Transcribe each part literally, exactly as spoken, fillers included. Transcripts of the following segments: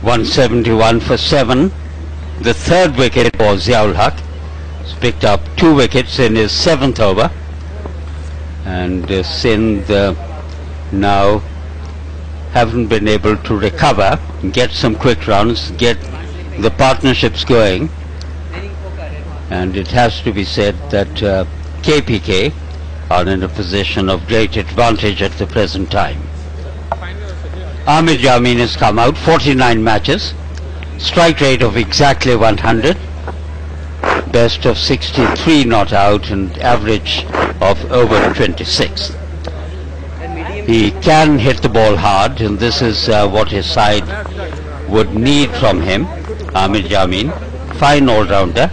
one seventy-one for seven. The third wicket for Ziaul Haq. He's picked up two wickets in his seventh over. And uh, Sindh uh, now haven't been able to recover, get some quick runs, get the partnerships going. And it has to be said that uh, K P K are in a position of great advantage at the present time. Amir Yamin has come out, forty-nine matches, strike rate of exactly one hundred, best of sixty-three not out, and average of over twenty-six. He can hit the ball hard, and this is uh, what his side would need from him. Amir Yamin, fine all-rounder.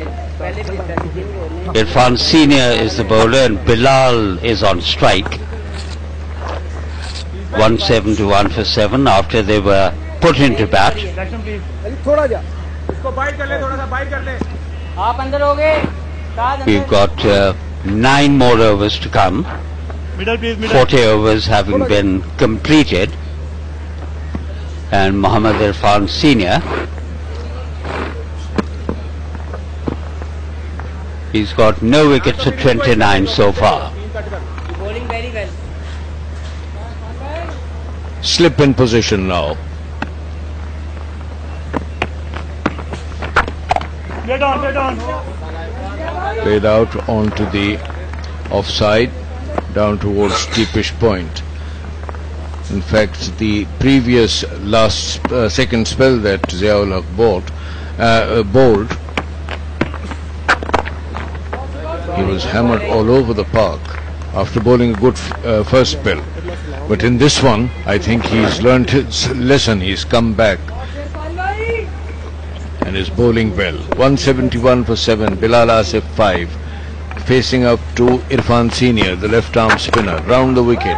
Irfan Senior is the bowler and Bilal is on strike. one seventy-one for seven after they were put into bat. We've got uh, nine more overs to come. forty overs having been completed. And Mohammad Irfan Senior, he's got no wickets at twenty-nine so far. Bowling very well. Slip in position now. Get on, get on. Played out onto the offside, down towards deepish point. In fact, the previous last uh, second spell that Ziaul Haq bowled, uh, bowled, he was hammered all over the park after bowling a good uh, first spell. But in this one, I think he's learned his lesson. He's come back and is bowling well. one seventy-one for seven, Bilal Asif five, facing up to Irfan Senior, the left-arm spinner, round the wicket.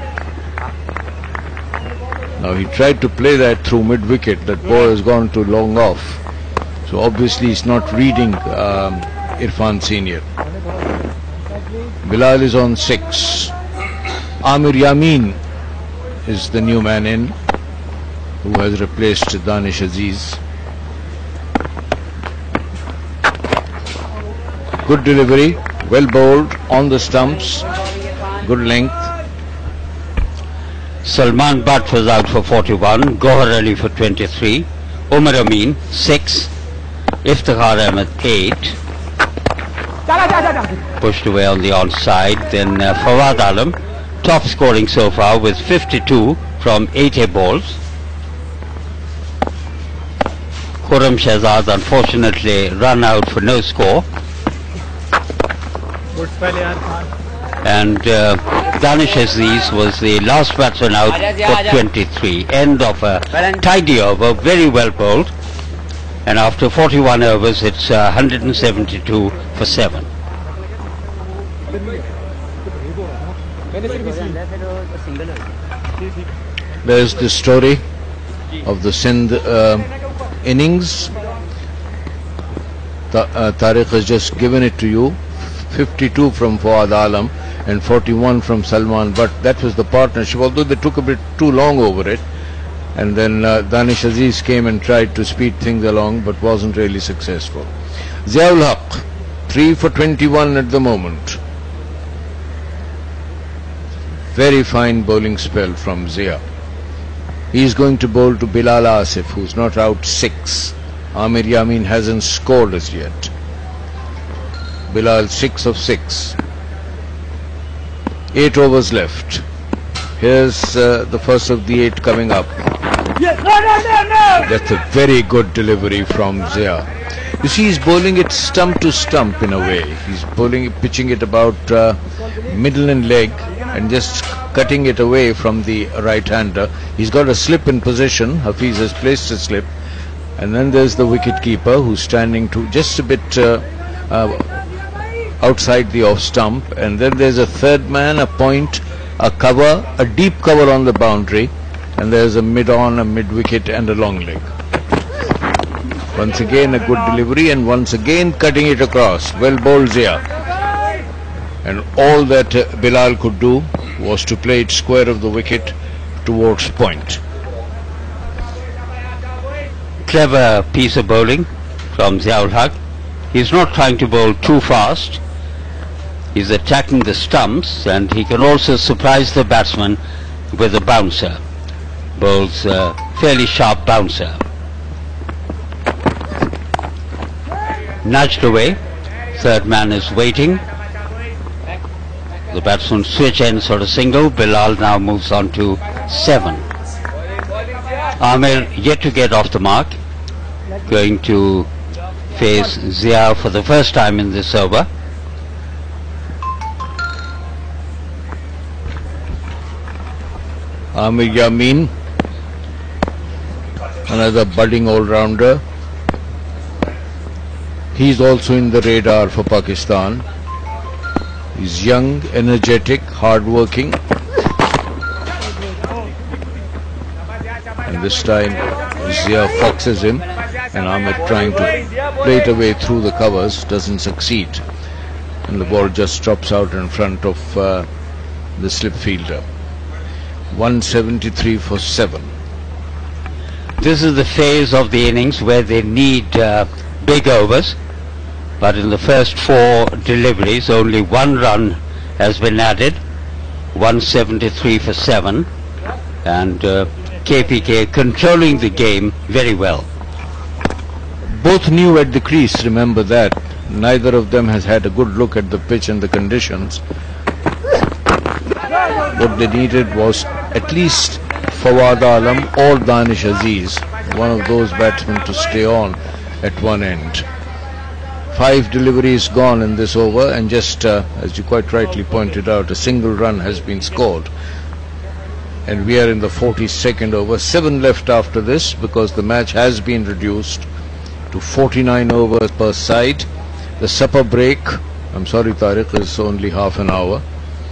Now he tried to play that through mid-wicket. That ball has gone too long off. So obviously he's not reading um, Irfan Senior. Bilal is on six. Amir Yamin is the new man in, who has replaced Danish Aziz. Good delivery, well bowled, on the stumps, good length. Salman Butt was out for forty-one, Gohar Ali for twenty-three, Umar Amin six, Iftikhar Ahmed eight, pushed away on the onside. Then uh, Fawad Alam, top scoring so far with fifty-two from eighty balls. Khurram Shahzad unfortunately run out for no score. And uh, Danish Aziz was the last batsman out for twenty-three. End of a tidy over, very well bowled. And after forty-one overs, it's uh, one hundred seventy-two for seven. There's the story of the Sindh uh, innings. Ta uh, Tariq has just given it to you. fifty-two from Fawad Alam and forty-one from Salman, but that was the partnership, although they took a bit too long over it. And then uh, Danish Aziz came and tried to speed things along, but wasn't really successful. Ziaul Haq, three for twenty-one at the moment. Very fine bowling spell from Zia. He's going to bowl to Bilal Asif, who's not out six. Amir Yamin hasn't scored as yet. Bilal six of six. Eight overs left. Here's uh, the first of the eight coming up. Yes. No, no, no, no. That's a very good delivery from Zia. You see, he's bowling it stump to stump in a way. He's bowling, pitching it about uh, middle and leg and just cutting it away from the right-hander. He's got a slip in position. Hafiz has placed a slip. And then there's the wicket-keeper who's standing to just a bit uh, uh, outside the off stump. And then there's a third man, a point, a cover, a deep cover on the boundary. And there's a mid-on, a mid-wicket and a long leg. Once again a good delivery and once again cutting it across. Well bowled Zia. And all that uh, Bilal could do was to play it square of the wicket towards point. clever piece of bowling from Ziaul Haq. He's not trying to bowl too fast. He's attacking the stumps, and he can also surprise the batsman with a bouncer. Bowls a fairly sharp bouncer. Nudged away. Third man is waiting. The batsman switch ends for a single. Bilal now moves on to seven. Amir yet to get off the mark. Going to face Zia for the first time in this over. Amir Yamin, another budding all-rounder. He's also in the radar for Pakistan. He's young, energetic, hard-working. And this time Zia foxes him, and Ahmed trying to play it away through the covers doesn't succeed, and the ball just drops out in front of uh, the slip fielder. one seventy-three for seven. This is the phase of the innings where they need uh, big overs, but in the first four deliveries only one run has been added. one seventy-three for seven, and uh, K P K controlling the game very well. Both new at the crease, remember that. Neither of them has had a good look at the pitch and the conditions. What they needed was at least Fawad Alam or Danish Aziz, one of those batsmen, to stay on at one end. Five deliveries gone in this over, and just uh, as you quite rightly pointed out, a single run has been scored. And we are in the forty-second over. Seven left after this, because the match has been reduced to forty-nine overs per side. The supper break, I'm sorry Tariq, is only half an hour.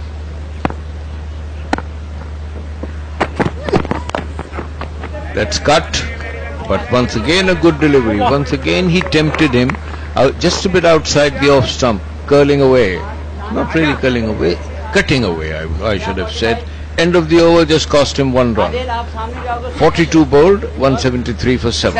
That's cut, but once again a good delivery. Once again he tempted him out, just a bit outside the off stump, curling away. Not really curling away, cutting away, I, I should have said. End of the over just cost him one run. forty-two bowled, one seventy-three for seven.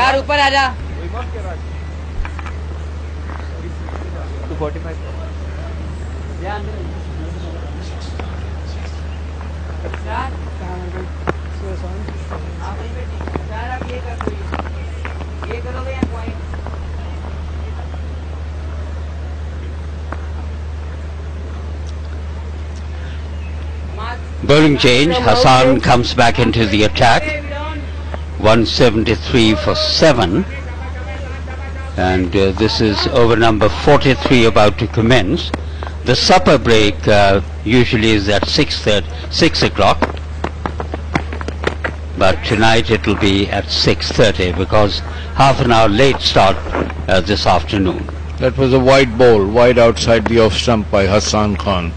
Bowling change. Hassan comes back into the attack. one seventy-three for seven, and uh, this is over number forty-three about to commence. The supper break uh, usually is at six o'clock, but tonight it will be at six thirty because half an hour late start uh, this afternoon. That was a wide ball, wide outside the off stump by Hassan Khan.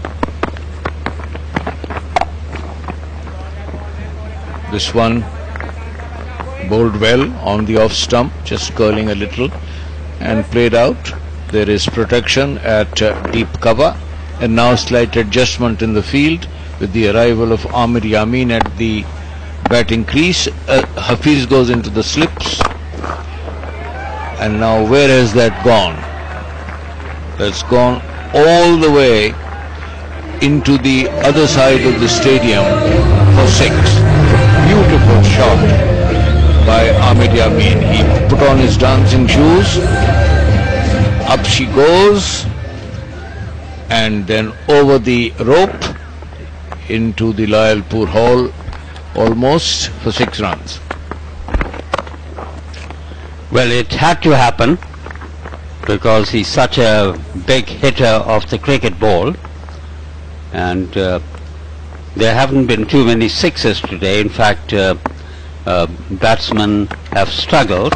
This one bowled well on the off stump, just curling a little, and played out. There is protection at uh, deep cover, and now slight adjustment in the field with the arrival of Amir Yamin at the batting crease. uh, Hafiz goes into the slips, and now where has that gone? That's gone all the way into the other side of the stadium for six. Beautiful shot by Amir Yamin. He put on his dancing shoes, up she goes, and then over the rope into the Layalpur Hall almost for six runs. Well, it had to happen because he's such a big hitter of the cricket ball, and uh, there haven't been too many sixes today. In fact, uh, uh, batsmen have struggled.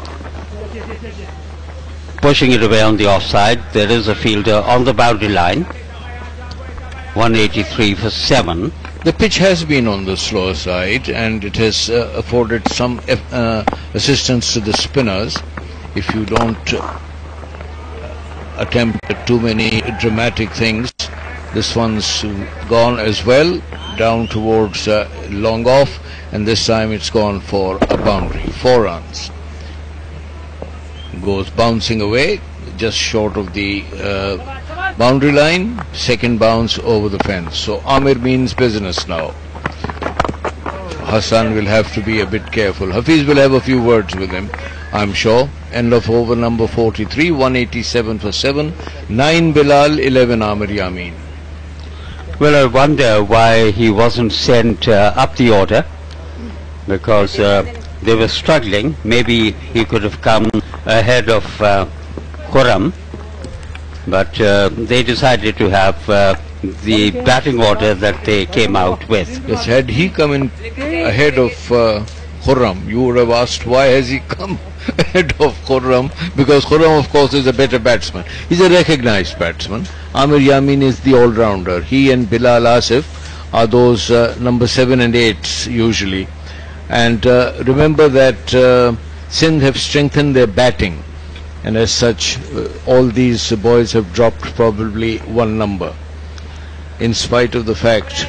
Pushing it away on the offside. There is a fielder on the boundary line. one eighty-three for seven. The pitch has been on the slower side, and it has uh, afforded some uh, assistance to the spinners. If you don't uh, attempt too many dramatic things. This one's gone as well, down towards uh, long off, and this time it's gone for a boundary, four runs. goes bouncing away, just short of the uh, boundary line. Second bounce over the fence. So Amir means business now. Hassan will have to be a bit careful. Hafiz will have a few words with him, I'm sure. End of over number forty-three, one eighty-seven for seven, nine Bilal, eleven Amir Yamin. Well, I wonder why he wasn't sent uh, up the order, because uh, they were struggling. Maybe he could have come ahead of uh, Khurram, but uh, they decided to have uh, the batting order that they came out with. Yes, had he come in ahead of uh, Khurram, you would have asked why has he come ahead of Khurram, because Khurram of course is a better batsman. He's a recognized batsman. Amir Yamin is the all-rounder. He and Bilal Asif are those uh, number seven and eights usually. And uh, remember that uh, Sindh have strengthened their batting, and as such uh, all these boys have dropped probably one number, in spite of the fact,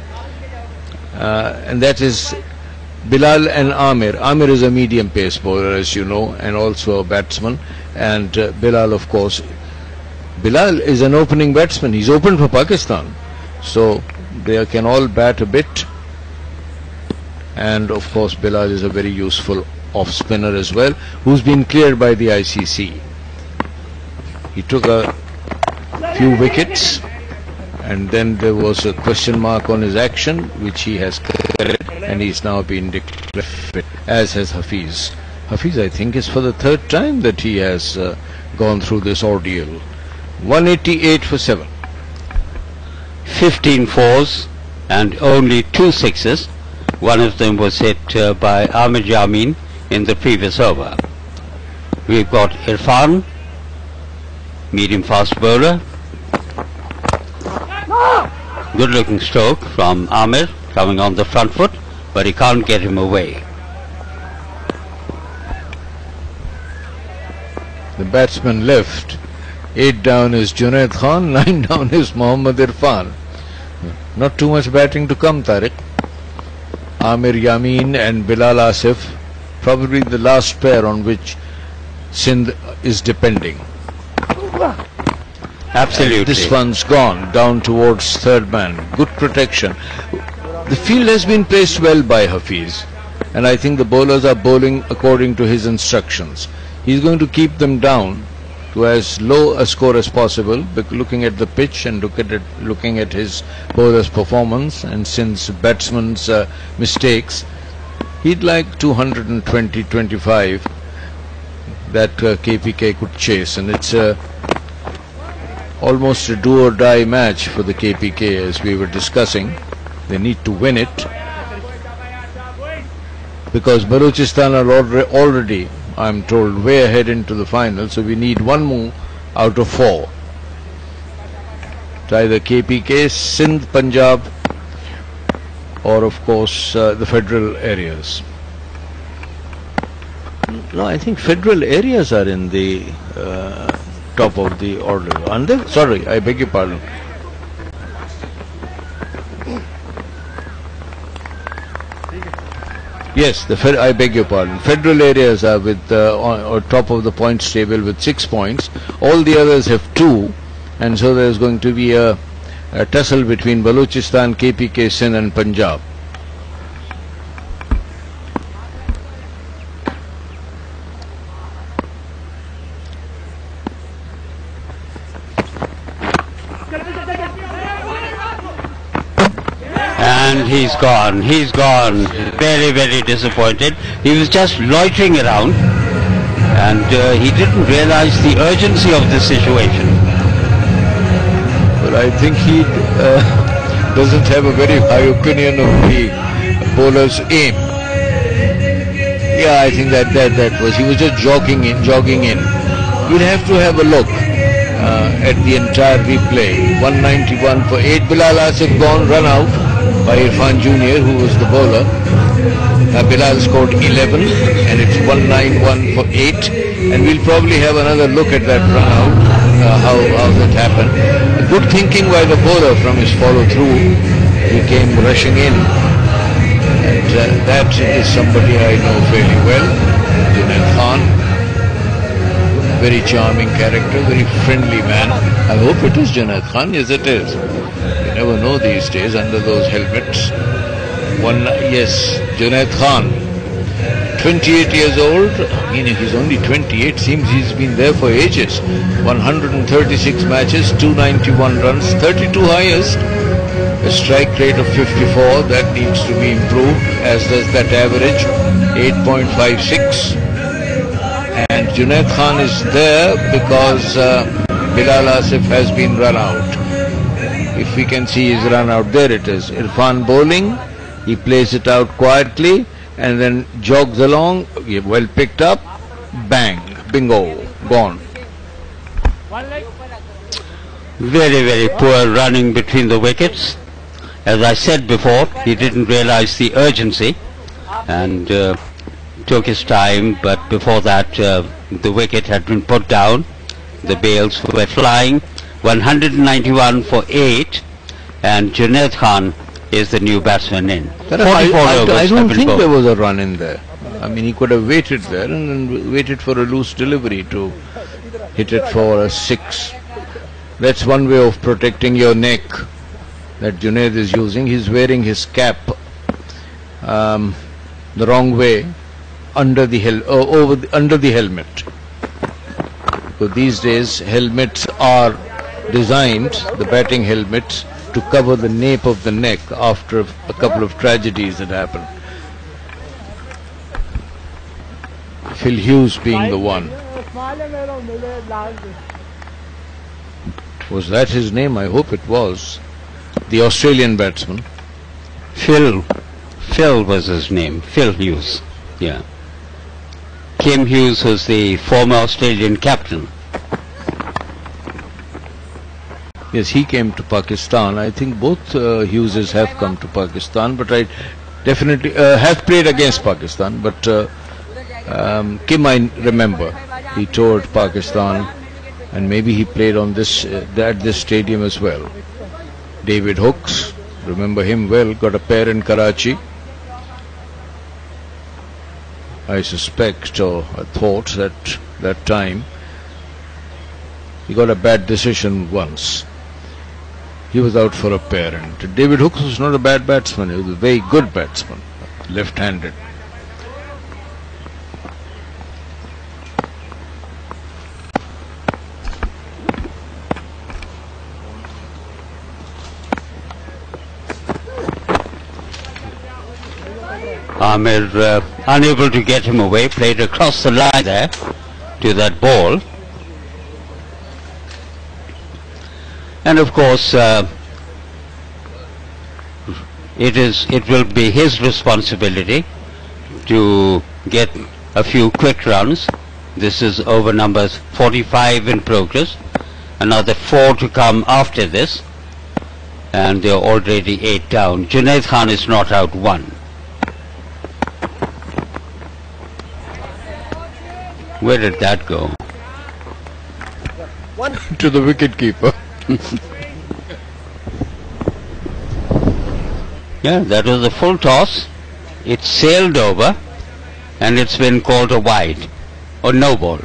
uh, and that is Bilal and Amir. Amir is a medium pace bowler, as you know, and also a batsman, and uh, Bilal, of course, Bilal is an opening batsman. He's opened for Pakistan, so they can all bat a bit. And of course Bilal is a very useful off spinner as well, who's been cleared by the I C C. He took a few wickets, and then there was a question mark on his action, which he has cleared, and he's now been declared fit, as has Hafiz. Hafiz, I think, is for the third time that he has uh, gone through this ordeal. one eighty-eight for seven. fifteen fours and only two sixes. One of them was hit uh, by Amir Yamin in the previous over. We've got Irfan, medium fast bowler. Good looking stroke from Amir, coming on the front foot, but he can't get him away. The batsman left. Eight down is Junaid Khan, nine down is Mohammad Irfan. Not too much batting to come, Tariq. Amir Yamin and Bilal Asif, probably the last pair on which Sindh is depending. Absolutely. And this one's gone down towards third man. Good protection. The field has been placed well by Hafiz, and I think the bowlers are bowling according to his instructions. He's going to keep them down to as low a score as possible, looking at the pitch and look at it, looking at his bowler's performance, and since batsman's uh, mistakes, he'd like two twenty twenty-five that uh, K P K could chase, and it's uh, almost a do or die match for the K P K, as we were discussing. They need to win it, because Balochistan are already, already I'm told, way ahead into the final, so we need one more out of four. It's either K P K, Sindh, Punjab, or of course uh, the federal areas. No, I think federal areas are in the uh, top of the order, aren't they? Sorry, I beg your pardon. Yes, the fed I beg your pardon. Federal areas are with uh, on, on top of the points table with six points. All the others have two, and so there is going to be a, a tussle between Balochistan, K P K, Sindh, and Punjab. And he's gone, he's gone, very, very disappointed. He was just loitering around, and uh, he didn't realize the urgency of the situation. Well, I think he uh, doesn't have a very high opinion of the bowler's aim. Yeah, I think that, that, that was, he was just jogging in, jogging in. We'll have to have a look uh, at the entire replay. one ninety-one for eight. Bilal Asif gone, run out by Irfan Junior, who was the bowler. Uh, Bilal scored eleven, and it's one ninety-one for eight. And we'll probably have another look at that run out, uh, how, how that happened. Good thinking by the bowler from his follow through. He came rushing in, and uh, that is somebody I know fairly well, Junaid Khan. very charming character, very friendly man. I hope it is Junaid Khan. Yes, it is. You never know these days under those helmets. One, yes, Junaid Khan, twenty-eight years old. I mean, he's only twenty-eight. Seems he's been there for ages. one hundred thirty-six matches, two hundred ninety-one runs, thirty-two highest. A strike rate of fifty-four. That needs to be improved, as does that average, eight point five six. And Junaid Khan is there because uh, Bilal Asif has been run out. If we can see his run out, there it is. Irfan bowling. He plays it out quietly and then jogs along. Well picked up. Bang. Bingo. Gone. Very, very poor running between the wickets. As I said before, he didn't realize the urgency and uh, took his time, but before that uh, the wicket had been put down. The bails were flying. one hundred ninety-one for eight, and Junaid Khan is the new batsman in. I, I, I don't think there was a run in there. I mean, he could have waited there and then waited for a loose delivery to hit it for a six. That's one way of protecting your neck that Junaid is using. He's wearing his cap um, the wrong way under the hel uh, over the, under the helmet. So these days helmets are designed, the batting helmets, to cover the nape of the neck after a couple of tragedies that happened. Phil Hughes being the one. Was that his name? I hope it was. The Australian batsman. Phil. Phil was his name. Phil Hughes. Yeah. Kim Hughes was the former Australian captain. Yes, he came to Pakistan. I think both uh, Hugheses have come to Pakistan, but I definitely uh, have played against Pakistan. But uh, um, Kim, I remember, he toured Pakistan, and maybe he played on this uh, at this stadium as well. David Hooks, remember him well, got a pair in Karachi. I suspect, or I thought that that time he got a bad decision once. He was out for a pair, and David Hooks was not a bad batsman. He was a very good batsman, left-handed. Amir, uh, unable to get him away, played across the line there to that ball. And of course, uh, it is it will be his responsibility to get a few quick runs. This is over numbers forty-five in progress. Another four to come after this, and they are already eight down. Junaid Khan is not out one. Where did that go? One to the wicket keeper. Yeah, that was a full toss. It sailed over and it's been called a wide or no ball.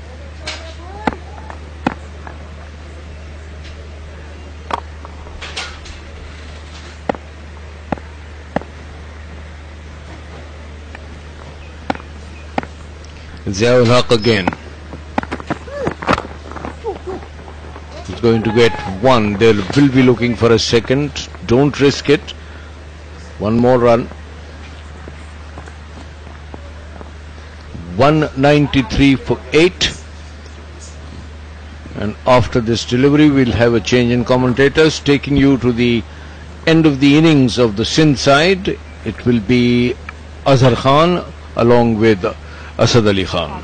Ziaul Haq again. He's going to get one. They will be looking for a second. Don't risk it. One more run. one ninety-three for eight. And after this delivery, we'll have a change in commentators, taking you to the end of the innings of the Sindh side. It will be Azhar Khan along with Asad Ali Khan.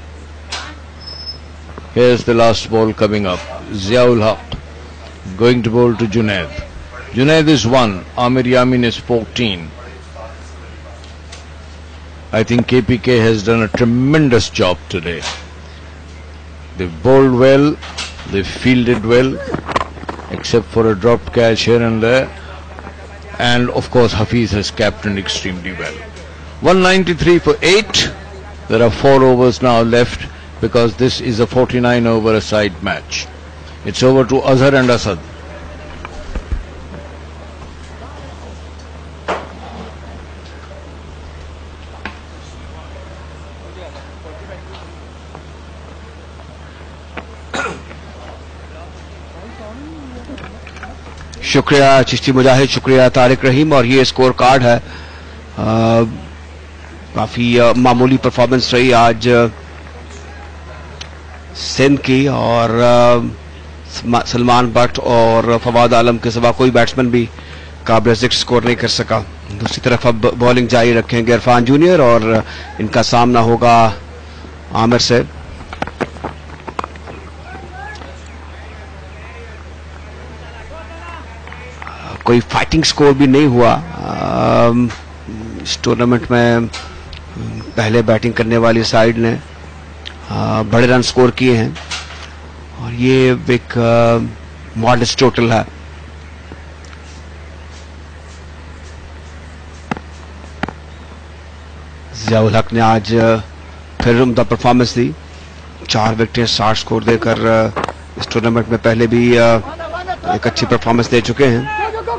Here's the last ball coming up. Ziaul Haq going to bowl to Junaid. Junaid is one. Amir Yamin is fourteen. I think K P K has done a tremendous job today. They've bowled well. They've fielded well, except for a dropped catch here and there. And of course Hafiz has captained extremely well. one ninety-three for eight. There are four overs now left, because this is a forty-nine over a side match. It's over to Azhar and Asad. शुक्रिया चिश्ती मुजाहिद, शुक्रिया तारिक रहीम। और ये score card है। आ, काफी आ, मामूली performance रही आज सिंध की, और आ, सलमान बट और फवाद आलम के सिवा कोई बैट्समैन भी काबिल ज़िक्र स्कोर नहीं कर सका। दूसरी तरफ अब बॉलिंग जारी रखेंगे इरफान जूनियर, और इनका सामना होगा आमिर से। कोई फाइटिंग स्कोर भी नहीं हुआ इस टूर्नामेंट में। पहले बैटिंग करने वाली साइड ने आ, बड़े रन स्कोर किए हैं, और ये एक मॉडेस्ट टोटल है। जियाउल हक ने आज फिर उम्दा परफॉर्मेंस दी, चार विकेटें साठ स्कोर देकर इस टूर्नामेंट में पहले भी एक अच्छी परफॉर्मेंस दे चुके हैं।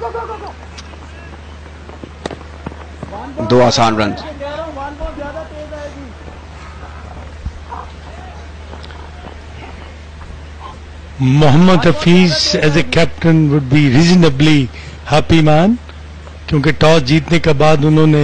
दो आसान run. Mohammad Hafeez as a captain would be reasonably happy man, क्योंकि टॉस जीतने के बाद उन्होंने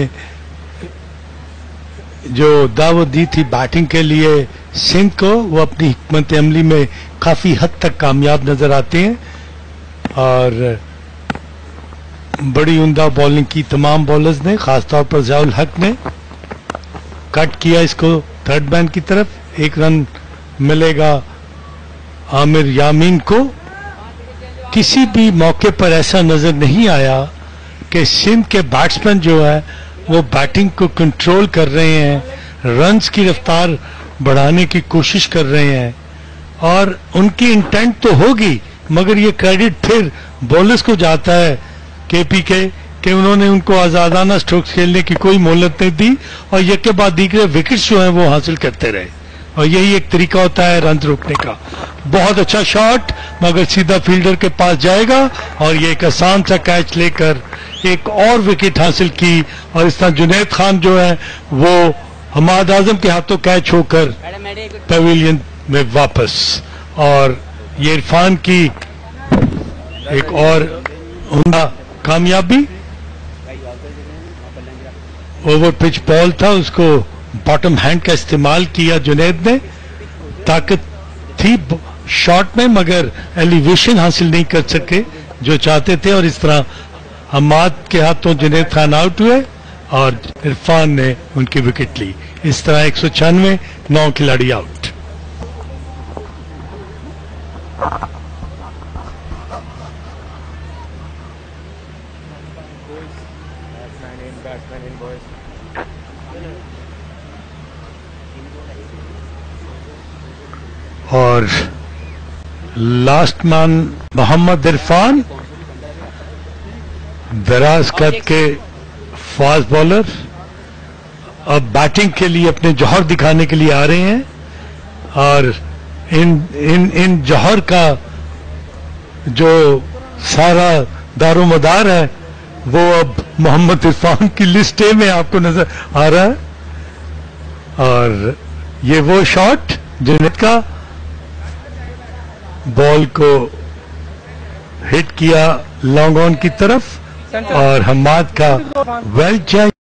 जो दावत दी थी बैटिंग के लिए सिंध को, वो अपनी हिकमत अमली में काफी हद तक कामयाब नजर आते हैं, और बड़ी उम्दा बॉलिंग की तमाम बॉलर्स ने, खासतौर पर जियाउल हक ने कट किया इसको थर्ड मैन की तरफ। एक रन मिलेगा आमिर यामीन को। किसी भी मौके पर ऐसा नजर नहीं आया कि सिंध के बैट्समैन जो है वो बैटिंग को कंट्रोल कर रहे हैं, रन्स की रफ्तार बढ़ाने की कोशिश कर रहे हैं, और उनकी इंटेंट तो होगी, मगर ये क्रेडिट फिर बॉलर्स को जाता है केपीके कि उन्होंने उनको आजादाना स्ट्रोक्स खेलने की कोई मोहलत नहीं दी, और एक के बाद दीगरे विकेट्स जो हैं वो हासिल करते रहे, और यही एक तरीका होता है रन रोकने का। बहुत अच्छा शॉट, मगर सीधा फील्डर के पास जाएगा, और ये एक आसान सा कैच लेकर एक और विकेट हासिल की, और इस तरह जुनैद खान जो है वो हमाद आजम के हाथों कैच होकर पवेलियन में वापस। और ये इरफान की एक और उम्दा कामयाबी। ओवर पिच बॉल था, उसको बॉटम हैंड का इस्तेमाल किया जुनैद ने। ताकत थी शॉट में, मगर एलिवेशन हासिल नहीं कर सके जो चाहते थे, और इस तरह हमाद के हाथों जुनैद खान आउट हुए और इरफान ने उनकी विकेट ली। इस तरह एक सौ छियानवे, नौ खिलाड़ी आउट। और लास्ट मैन मोहम्मद इरफान, दराज कद के फास्ट बॉलर, अब बैटिंग के लिए अपने जौहर दिखाने के लिए आ रहे हैं, और इन इन इन जौहर का जो सारा दारोमदार है वो अब मोहम्मद इरफान की लिस्ट ए में आपको नजर आ रहा है। और ये वो शॉट जुनैद का, बॉल को हिट किया लॉन्ग ऑन की तरफ, और हमाद का वेल जज